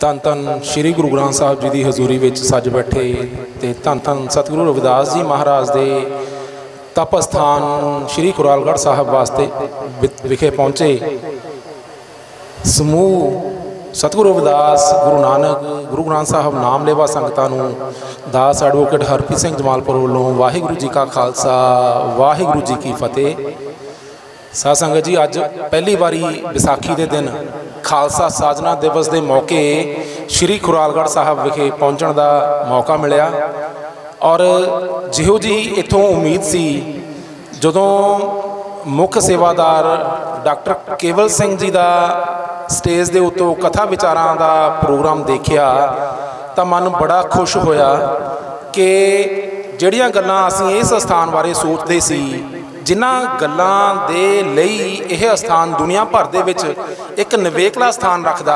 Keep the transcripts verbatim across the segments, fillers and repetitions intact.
धन धन श्री गुरु ग्रंथ साहब जी की हजूरी में सज बैठे तो धन धन सतगुरु रविदास जी महाराज के तप स्थान श्री खुरालगढ़ साहब वास्ते विखे पहुँचे। समूह सतगुरु रविदास गुरु नानक गुरु ग्रंथ साहब नाम लेवा संगतां नूं दास एडवोकेट हरप्रीत सिंह जमालपुर वालों वाहिगुरू जी का खालसा वाहिगुरू जी की फतेह। साध संगत जी, अज पहली बारी विसाखी के दिन खालसा साजना दिवस के मौके श्री खुरालगढ़ साहब विखे पहुँचने का मौका मिलया और जिहो जी इत्थों उम्मीद सी जदों मुख सेवादार डॉक्टर केवल सिंह जी का स्टेज के उत्तों कथा विचारां का प्रोग्राम देखिया तो मन बड़ा खुश होया कि जिहड़ियां गल्लां असीं इस स्थान बारे सोचते सी, जिन्हां गल्लां दे लई यह स्थान दुनिया भर दे विच एक नवेकला स्थान रखदा,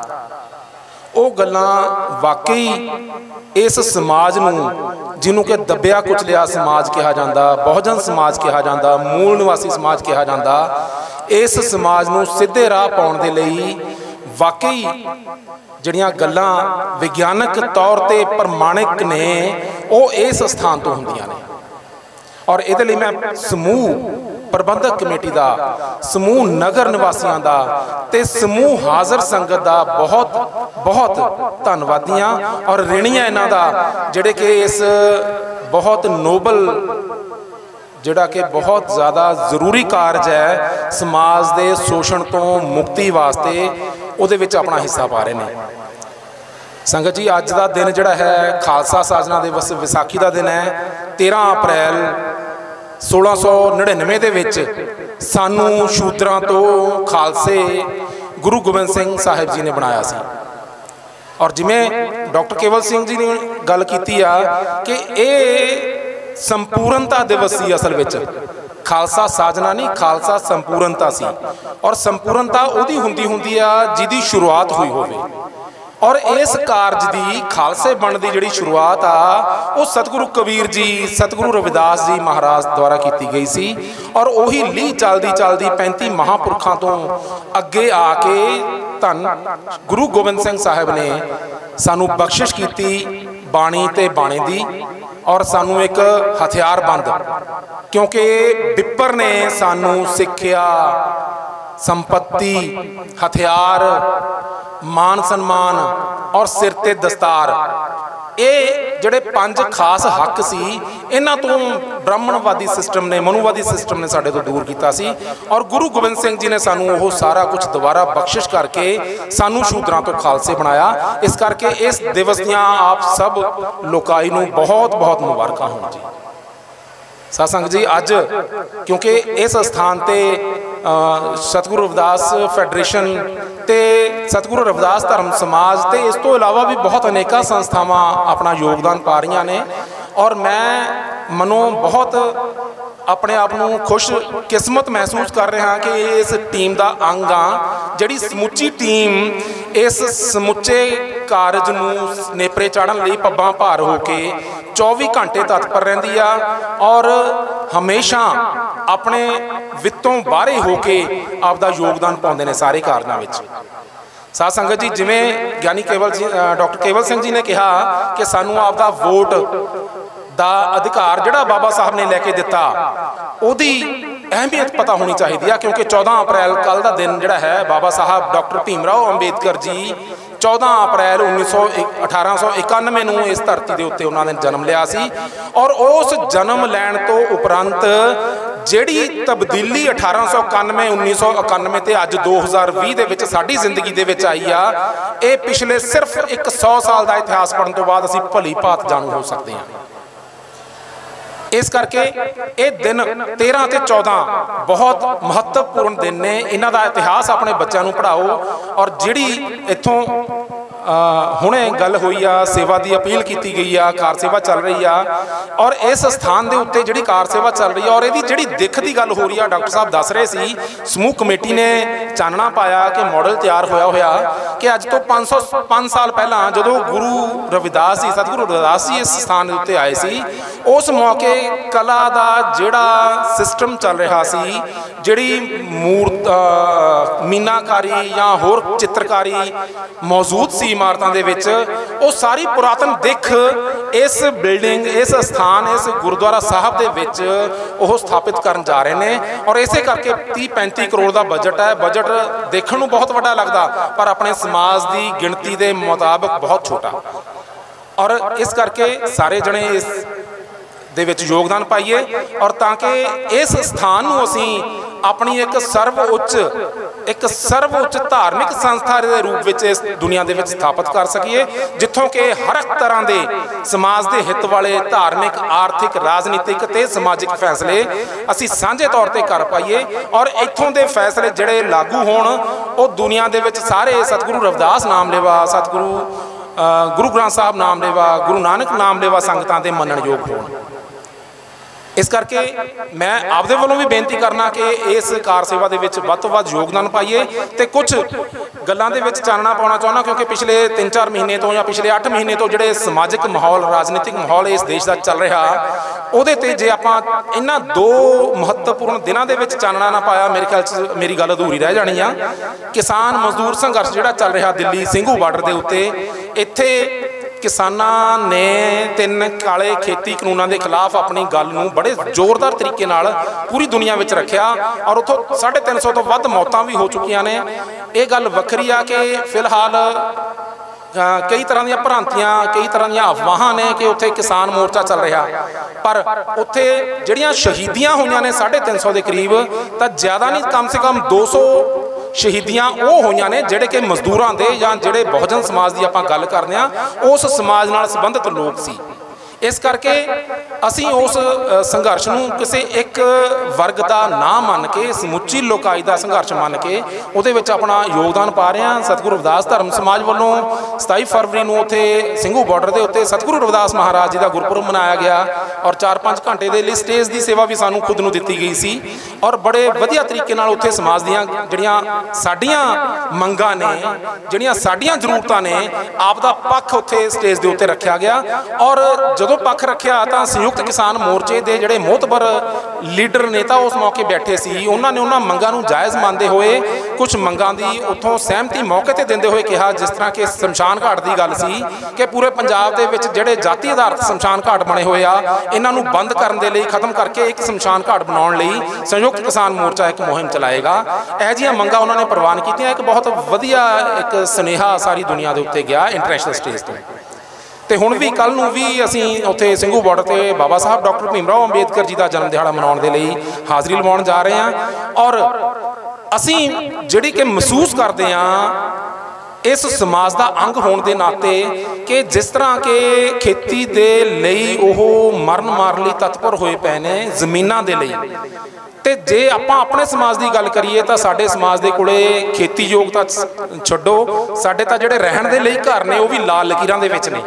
वो गल्लां वाकई इस समाज नूं जिन्हों कि दबिया कुचलिया समाज कहा जाता, बहुजन समाज कहा जाता, मूल निवासी समाज कहा जाता, इस समाज नूं सीधे राह पाउण दे लई वाकई जिहड़ियां गल्लां विग्यानक तौर ते प्रमाणिक ने वो इस स्थान तो हुंदियां ने। और इहदे लई मैं समूह प्रबंधक कमेटी का, समूह नगर निवासियों का ते समूह हाज़र संगत का बहुत बहुत धन्नवादी हाँ और ऋणी हाँ इन्हां दा, जिहड़े कि इस बहुत नोबल जिहड़ा कि बहुत ज़्यादा जरूरी कारज है समाज के शोषण तो मुक्ति वास्ते उहदे विच अपना हिस्सा पा रहे हैं। संगत जी, अज का दिन जिहड़ा है खालसा साजना दिवस विसाखी का दिन है। तेरह अप्रैल सोलह सौ नड़िनवे दे विच सानू शूद्रां तो खालसे गुरु गोबिंद सिंह साहिब जी ने बनाया सी। और जिमें डॉक्टर केवल सिंह जी ने गल की आ कि ये संपूर्णता दिवस सी, असल विच खालसा साजना नहीं खालसा संपूर्णता सी। और संपूर्णता उहदी हुंदी हुंदी आ जिहदी शुरुआत हुई होवे। और इस कारज की खालसे बन की जी शुरुआत आ वो सतगुरु कबीर जी सतगुरु रविदास जी महाराज द्वारा की गई सी। और उही ली चलती चलती पैंती महापुरखों तो अगे आके धन गुरु गोबिंद सिंह साहिब ने सानू बख्शिश की बाणी ते बाणे दी और सानू एक हथियारबंद, क्योंकि बिपर ने सानू सिक्ख्या संपत्ति हथियार मान सम्मान और सिर ते दस्तार, ये जड़े पंज खास हक सी इन्हां तो ब्राह्मणवादी सिस्टम ने मनुवादी सिस्टम ने साडे तो दूर किया सी। और गुरु गोबिंद सिंह जी ने सानू वो सारा कुछ दोबारा बख्शिश करके सानू शूद्रां तो खालसे बनाया। इस करके इस दिवस दियां आप सब लोकाई नू बहुत बहुत मुबारकां होण जी। साध संगत जी, अज क्योंकि इस स्थान ते सतगुरु रविदास फेडरेशन ते सतगुरु रविदास धर्म समाज ते इस तो इलावा भी बहुत अनेका संस्थावां अपना योगदान पा रही ने। और मैं मनो बहुत अपने आप को खुश किस्मत महसूस कर रहा कि इस टीम का अंग हाँ, जिहड़ी समुची टीम इस समुचे कारज नूं नेपरे चाढ़न लई पब्बां भार होके चौबी घंटे तत्पर रहिंदी आ और हमेशा अपने वित्तों बाहरे होके आपदा योगदान पाउंदे ने सारे कारजां विच। साध संगत जी, जिवें ज्ञानी केवल जी डॉक्टर केवल सिंह जी ने कहा कि सानू आपदा वोट दा अधिकार जिहड़ा बाबा साहब ने लैके दिता उहदी अहमियत पता होनी चाहिए, क्योंकि चौदह अप्रैल कल का दिन जिहड़ा है बाबा साहब डॉक्टर भीमराव अंबेडकर जी चौदह अप्रैल उन्नीस सौ अठारह सौ इक्यानवे नूं इस धरती के उत्ते उन्होंने जन्म लिया सी। और उस जन्म लैण तो उपरंत जिहड़ी तब्दीली अठारह सौ इक्यानवे उन्नीस सौ इक्यानवे ते अज दो हज़ार भी दे विच साडी जिंदगी दे विच आई आ, ये पिछले सिर्फ एक सौ साल का इतिहास पढ़न तो बाद असीं भली भात जाणू हो सकते हैं। इस करके ये दिन तेरह ते चौदह बहुत महत्वपूर्ण दिन ने। इन्हां दा इतिहास अपने बच्चों को पढ़ाओ। और जिहड़ी इत्थों हुणे गल हुई आ सेवा की अपील की गई आ, कार सेवा चल रही आ और इस स्थान के उत्ते जिहड़ी कार सेवा चल रही है और इहदी जिहड़ी दिख की गल हो रही है, डॉक्टर साहब दस रहे सी समूह कमेटी ने चानना पाया कि मॉडल तैयार होया होया कि अज तो पाँच सौ पाँच साल पहला जो गुरु रविदास जी सतगुरु रविदास जी इस स्थान के उत्ते आए सी, उस मौके कला का जिहड़ा सिस्टम चल रहा सी, जिहड़ी मूर्ति मीनाकारी या होर चित्रकारी मौजूद सी इमारतों के विच, वो सारी पुरातन दिख इस बिल्डिंग, इस स्थान, इस गुरुद्वारा साहब दे विच वो स्थापित करन जा रहे हैं। और इसे करके तीह पैंती करोड़ का बजट है। बजट देखने में बहुत वड्डा लगता, पर अपने समाज की गिणती के मुताबिक बहुत छोटा। और इस करके सारे जने इस दे विच योगदान पाइए, और ताकि इस स्थान को असी अपनी एक सर्वउच्च एक सर्वउच्च धार्मिक संस्था के रूप में इस दुनिया के स्थापित कर सकीए, जिथों के हर एक तरह के समाज के हित वाले धार्मिक, आर्थिक, राजनीतिक ते समाजिक फैसले असी सांझे तौर पर कर पाइए। और इत्थों के फैसले जिहड़े लागू होण, वो दुनिया के विच सारे सतगुरु रविदास नाम लेवा, सतगुरु गुरु ग्रंथ साहब नाम लेवा, गुरु नानक नाम लेवा संगतां दे मनण योग होण। इस करके मैं आपदे वालों भी बेनती करना कि इस कार सेवा दे विच वध तो वध योगदान पाइए। तो कुछ गल्लां दे विच चानना पाउणा चाहुंदा, क्योंकि पिछले तीन चार महीने तो या पिछले अठ महीने तो जिहड़े समाजिक माहौल, राजनीतिक माहौल इस देश का चल रहा, उहदे ते जे आपां इन्हां दो महत्वपूर्ण दिनां दे विच चानना ना पाया, मेरे ख्याल च मेरी गल अधूरी रह जानी आ। किसान मजदूर संघर्ष जिहड़ा चल रहा दिल्ली ਸਿੰਘੂ बार्डर के उत्ते, इत्थे किसानां ने तीन काले खेती कानूनों के खिलाफ अपनी गल नूं बड़े जोरदार तरीके नाल पूरी दुनिया में रखिया, और उतों साढ़े तीन सौ तो वध मौतां भी हो चुकियां ने। ये गल वखरी आ कि फिलहाल कई तरह दी भ्रांतियां, कई तरह दी अफवाहां ने कि उत्थे किसान मोर्चा चल रहा, पर उत्थे जिहड़ियां शहीदियां होईयां ने साढ़े तीन सौ के करीब, तो ज़्यादा नहीं, कम से कम दो सौ शहीदियां वो होईयां ने जिहड़े कि मजदूरां दे या जिहड़े बहुजन समाज की आपां गल करदे आ, उस समाज नाल संबंधित लोग सी। इस करके असी उस संघर्ष नूं किसी एक वर्ग का ना मन के, समुची लोकाई का संघर्ष मन के उहदे विच अपना योगदान पा रहे हैं। सतगुरु रविदास धर्म समाज वालों सताई फरवरी नूं उत्थे ਸਿੰਘੂ बार्डर के उत्ते सतगुरु रविदास महाराज जी का गुरपुरब मनाया गया, और चार पाँच घंटे के लिए स्टेज की सेवा भी सानू खुद नूं दित्ती गई सी। और बड़े वधिया तरीके नाल उत्थे समाज दीयां जिहड़ियां साडीआं मंगां ने, जिहड़ियां साडीआं जरूरतां ने, आप दा पक्ष उत्थे स्टेज के उत्ते रखा गया। और जो पक्ष रखा तो संयुक्त किसान मोर्चे के जोड़े मोहतबर लीडर नेता उस मौके बैठे सी, उन्होंने उन्होंने मंगां नूं जायज़ मानते हुए कुछ मंगां की उत्थों सहमति मौके पर देंदे हुए कहा, जिस तरह कि शमशान घाट की गल सी कि पूरे पंजाब दे विच जिहड़े जाति आधारित शमशान घाट बने हुए आ, इन्हां नूं बंद करन दे लई, खत्म करके एक शमशान घाट बनाउण लई संयुक्त किसान मोर्चा एक मुहिम चलाएगा। इह जिहियां मंगां उन्होंने प्रवान कीतियां। एक बहुत वधिया एक सुनेहा सारी दुनिया के उत्ते गया इंटरनेशनल स्टेज तो। तो हुण भी कल नूं भी असीं उत्थे ਸਿੰਘੂ बार्डर ते बाबा साहब डॉक्टर भीमराव अंबेडकर जी का जन्म दिहाड़ा मनाउण दे लई हाज़री लवाउण जा रहे हैं। और असीं जिहड़ी कि महसूस करते हैं इस समाज का अंग होने के नाते कि जिस तरह के खेती दे लई ओह मरण मार लई तत्पर होए पे ने जमीनां दे लई, ते जे आपां अपने समाज की गल करिए तो साडे समाज दे कोले खेती योग तां छड्डो, साडे तां जिहड़े रहण दे लई घर ने वो भी लाल लकीरां दे विच ने।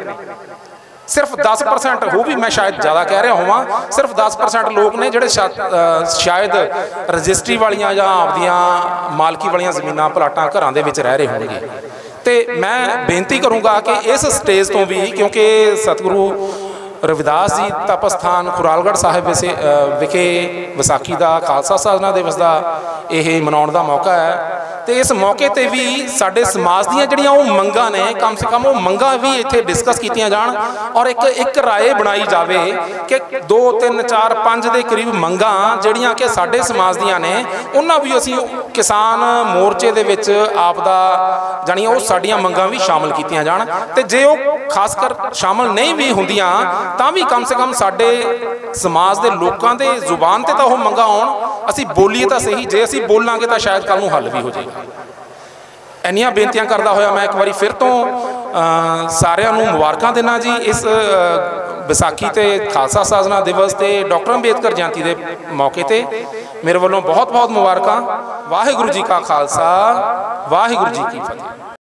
सिर्फ दस परसेंट, वो भी मैं शायद ज़्यादा कह रहा होवां, सिर्फ दस परसेंट लोग ने जिहड़े शायद रजिस्ट्री वालियां या आपदियां मालकी वालियां जमीनां प्लाटां घरां दे विच रह रहे होणगे। तो मैं बेनती करूँगा कि इस स्टेज तो भी, क्योंकि सतगुरु रविदास जी तप स्थान खुरालगढ़ साहिब विसे विखे विसाखी का खालसा साधना दिवस का यह मनाउण का मौका है, तो इस मौके पर भी साडे समाज दीयां जिहड़ियां वो मंगां ने, कम से कम वो मंगां भी इत्थे डिस्कस कीतियां जाण, और एक एक राय बनाई जाए कि दो तीन चार पाँच के करीब मंगां जिहड़ियां कि साडे समाज दीयां ने, उन्हां भी असीं किसान मोर्चे दे विच आप दा जानी वो साडियां मंगां भी शामिल कीतियां जाण। ते जे वो खासकर शामिल नहीं भी हुंदियां तां भी कम से कम साडे समाज के लोगों के जुबान ते तां वो मंगां आउण, असीं बोलीए तां सही, जे असीं बोलांगे तो शायद कल नूं हल भी हो जाएगा। इन्नियां बेनतियां करदा होया मैं एक बारी फिर तो सारिआं नूं मुबारकां देना जी इस विसाखी ते खालसा साधना दिवस ते डॉक्टर अंबेडकर जयंती के मौके ते मेरे वालों बहुत बहुत मुबारकां। वाहिगुरू जी का खालसा, वाहिगुरू जी की फतेह।